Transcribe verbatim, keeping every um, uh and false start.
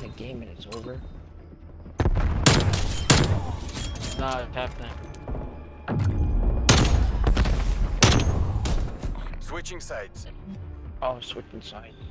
the game and it's over. Nah, it's happening. Switching sides. Oh, switching sides.